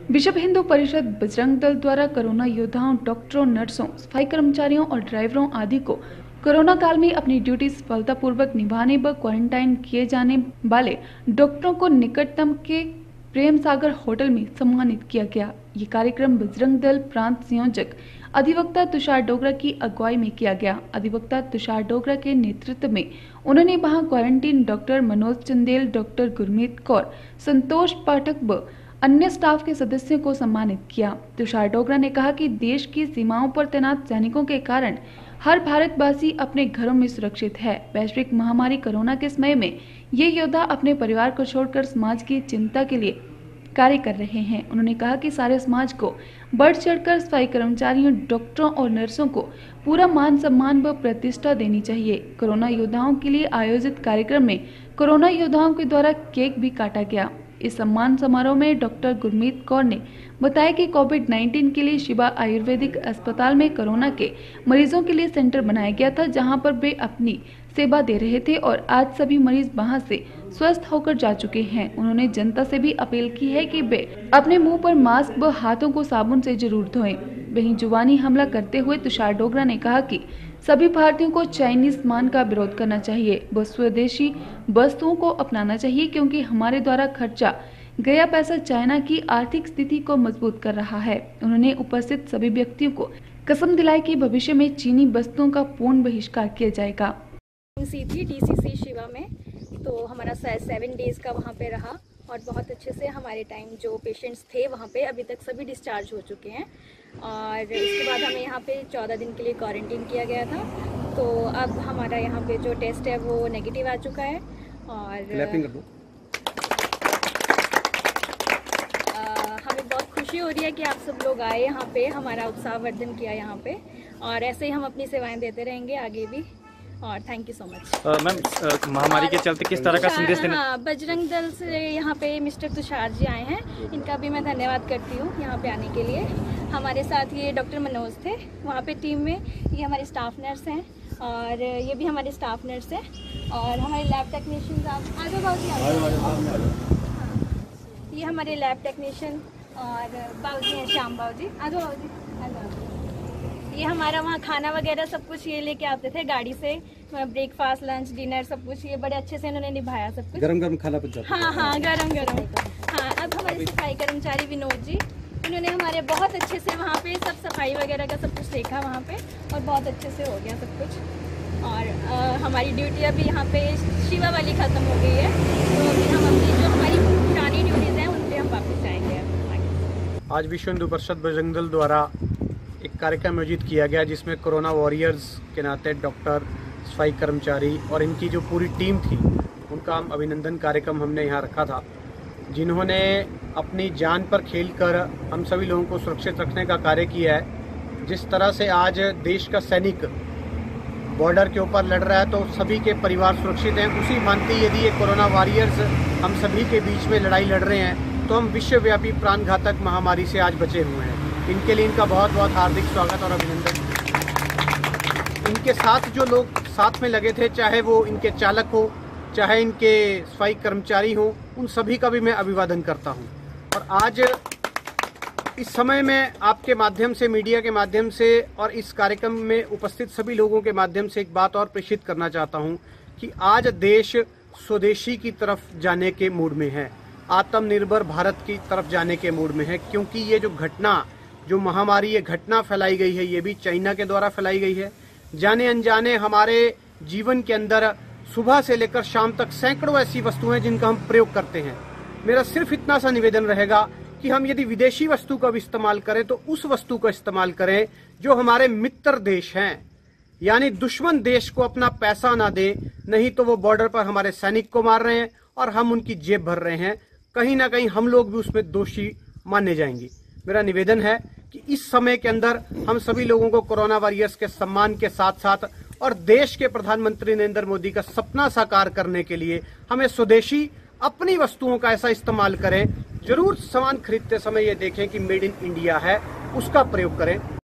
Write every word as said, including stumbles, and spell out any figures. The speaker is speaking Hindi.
विश्व हिंदू परिषद बजरंग दल द्वारा कोरोना योद्धाओं, डॉक्टरों, नर्सों, सफाई कर्मचारियों और ड्राइवरों आदि को कोरोना काल में अपनी ड्यूटी सफलतापूर्वक निभाने व क्वारंटाइन किए जाने वाले डॉक्टरों को निकटतम के प्रेम सागर होटल में सम्मानित किया गया। ये कार्यक्रम बजरंग दल प्रांत संयोजक अधिवक्ता तुषार डोगरा की अगुवाई में किया गया। अधिवक्ता तुषार डोगरा के नेतृत्व में उन्होंने वहां quarantine doctor Manoj Chandel, doctor Gurmeet Kaur, Santosh Pathak व अन्य स्टाफ के सदस्यों को सम्मानित किया। तुषार डोगरा ने कहा कि देश की सीमाओं पर तैनात सैनिकों के कारण हर भारतवासी अपने घरों में सुरक्षित है। वैश्विक महामारी कोरोना के समय में ये योद्धा अपने परिवार को छोड़कर समाज की चिंता के लिए कार्य कर रहे हैं। उन्होंने कहा कि सारे समाज को बढ़ चढ़कर सफाई कर्मचारियों, डॉक्टरों और नर्सों को पूरा मान सम्मान व प्रतिष्ठा देनी चाहिए। कोरोना योद्धाओं के लिए आयोजित कार्यक्रम में कोरोना योद्धाओं के द्वारा केक भी काटा गया। इस सम्मान समारोह में डॉक्टर गुरमीत कौर ने बताया कि कोविड उन्नीस के लिए शिवा आयुर्वेदिक अस्पताल में कोरोना के मरीजों के लिए सेंटर बनाया गया था, जहां पर वे अपनी सेवा दे रहे थे और आज सभी मरीज वहां से स्वस्थ होकर जा चुके हैं। उन्होंने जनता से भी अपील की है कि वे अपने मुंह पर मास्क व हाथों को साबुन से जरूर धोएं। वहीं जुबानी हमला करते हुए तुषार डोगरा ने कहा कि सभी भारतीयों को चाइनीज मान का विरोध करना चाहिए व स्वदेशी वस्तुओं को अपनाना चाहिए, क्योंकि हमारे द्वारा खर्चा गया पैसा चाइना की आर्थिक स्थिति को मजबूत कर रहा है। उन्होंने उपस्थित सभी व्यक्तियों को कसम दिलाई कि भविष्य में चीनी वस्तुओं का पूर्ण बहिष्कार किया जाएगा। सी थी डीसीसी शिवा में, तो हमारा सेवन डेज का वहाँ पे रहा और बहुत अच्छे से हमारे टाइम जो पेशेंट्स थे वहाँ पे अभी तक सभी डिस्चार्ज हो चुके हैं। और इसके बाद हमें यहाँ पे चौदह दिन के लिए क्वारंटीन किया गया था, तो अब हमारा यहाँ पे जो टेस्ट है वो नेगेटिव आ चुका है। और आ, हमें बहुत खुशी हो रही है कि आप सब लोग आए यहाँ पे, हमारा उत्साहवर्धन किया यहाँ पे, और ऐसे ही हम अपनी सेवाएं देते रहेंगे आगे भी। और thank you so much. Ma'am, महामारी के चलते किस तरह का संदेश देना? हाँ, बजरंग दल से यहाँ पे मिस्टर तुषार जी आए हैं, इनका भी मैं धन्यवाद करती हूँ यहाँ पे आने के लिए। हमारे साथ ये डॉक्टर मनोज थे वहाँ पे टीम में, ये हमारे स्टाफ नर्स हैं और ये भी हमारे स्टाफ नर्स हैं और हमारे लैब टेक्नीशियन आप आगे बहुत ये हमारे लैब टेक्नीशियन और बाबूजी हैं, श्याम बाबूजी आगे बाबूजी आगे। ये हमारा वहाँ खाना वगैरह सब कुछ ये लेके आते थे गाड़ी से, ब्रेकफास्ट, लंच, डिनर सब कुछ ये बड़े अच्छे से इन्होंने निभाया सब कुछ। गरम गरम खाना पहुंचाते। हाँ हाँ गरम गरम। हाँ, अब हमारे सफाई कर्मचारी विनोद जी, उन्होंने हमारे बहुत अच्छे से वहाँ पे सब सफाई वगैरह का सब कुछ देखा वहाँ पे और बहुत अच्छे से हो गया सब कुछ। और आ, हमारी ड्यूटी अभी यहाँ पे शिवा वाली ख़त्म हो गई है, तो अभी हम अपनी जो हमारी पुरानी ड्यूटीज़ हैं उन पर हम वापस जाएंगे। आज विश्व हिंदू परिषद बजरंग दल द्वारा एक कार्यक्रम आयोजित किया गया, जिसमें कोरोना वॉरियर्स के नाते डॉक्टर, सफाई कर्मचारी और इनकी जो पूरी टीम थी उनका हम अभिनंदन कार्यक्रम हमने यहाँ रखा था, जिन्होंने अपनी जान पर खेलकर हम सभी लोगों को सुरक्षित रखने का कार्य किया है। जिस तरह से आज देश का सैनिक बॉर्डर के ऊपर लड़ रहा है तो सभी के परिवार सुरक्षित हैं, उसी भांति यदि ये कोरोना वॉरियर्स हम सभी के बीच में लड़ाई लड़ रहे हैं तो हम विश्वव्यापी प्राणघातक महामारी से आज बचे हुए हैं। इनके लिए इनका बहुत बहुत हार्दिक स्वागत और अभिनंदन। इनके साथ जो लोग साथ में लगे थे, चाहे वो इनके चालक हो, चाहे इनके सफाई कर्मचारी हो, उन सभी का भी मैं अभिवादन करता हूं। और आज इस समय में आपके माध्यम से, मीडिया के माध्यम से और इस कार्यक्रम में उपस्थित सभी लोगों के माध्यम से एक बात और प्रेषित करना चाहता हूं कि आज देश स्वदेशी की तरफ जाने के मूड में है, आत्मनिर्भर भारत की तरफ जाने के मूड में है, क्योंकि ये जो घटना, जो महामारी, ये घटना फैलाई गई है, ये भी चाइना के द्वारा फैलाई गई है। जाने अनजाने हमारे जीवन के अंदर सुबह से लेकर शाम तक सैकड़ों ऐसी वस्तुएं हैं जिनका हम प्रयोग करते हैं। मेरा सिर्फ इतना सा निवेदन रहेगा कि हम यदि विदेशी वस्तु का भी इस्तेमाल करें तो उस वस्तु का इस्तेमाल करें जो हमारे मित्र देश हैं, यानी दुश्मन देश को अपना पैसा ना दें, नहीं तो वो बॉर्डर पर हमारे सैनिक को मार रहे हैं और हम उनकी जेब भर रहे हैं। कहीं ना कहीं हम लोग भी उसमें दोषी माने जाएंगे। मेरा निवेदन है कि इस समय के अंदर हम सभी लोगों को कोरोना वॉरियर्स के सम्मान के साथ साथ और देश के प्रधानमंत्री नरेंद्र मोदी का सपना साकार करने के लिए हमें स्वदेशी अपनी वस्तुओं का ऐसा इस्तेमाल करें। जरूर सामान खरीदते समय ये देखें कि मेड इन इंडिया है, उसका प्रयोग करें।